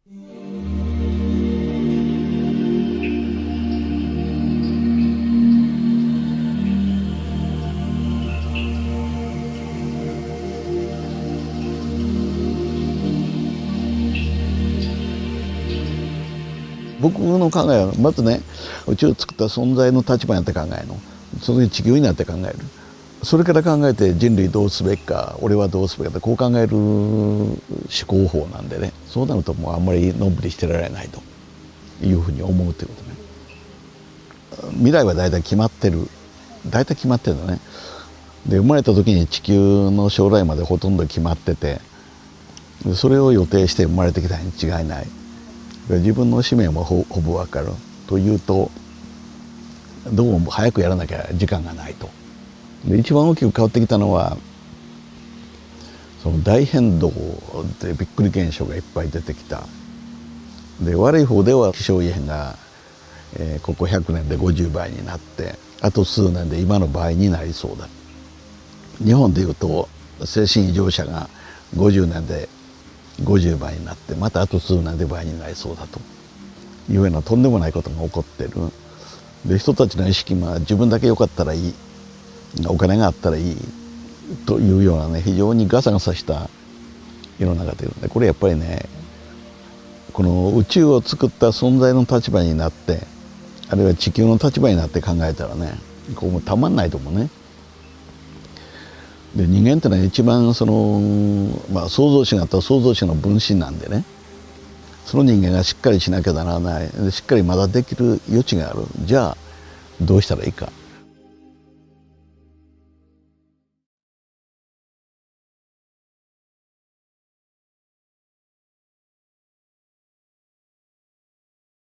僕の考えはまずね、宇宙を作った存在の立場になって考えるの。その地球になって考える。それから考えて人類どうすべきか、俺はどうすべきかってこう考える思考法なんでね。そうなるともうあんまりのんびりしてられないというふうに思うということね。未来は大体決まってる。大体決まってるのね。で生まれた時に地球の将来までほとんど決まってて、それを予定して生まれてきたに違いない。自分の使命もほぼ分かるというと、どうも早くやらなきゃ時間がないと。で一番大きく変わってきたのはその大変動でびっくり現象がいっぱい出てきた。で悪い方では気象異変が、ここ100年で50倍になってあと数年で今の倍になりそうだ。日本でいうと精神異常者が50年で50倍になってまたあと数年で倍になりそうだというようなとんでもないことが起こってる。で人たちの意識は自分だけ良かったらいい、お金があったらいいというようなね、非常にガサガサした世の中でいるんで、これやっぱりね、この宇宙を作った存在の立場になって、あるいは地球の立場になって考えたらね、こうもたまんないと思うね。で人間ってのは一番その、創造主があったら創造主の分身なんでね、その人間がしっかりしなきゃならない、しっかりまだできる余地がある。じゃあどうしたらいいか。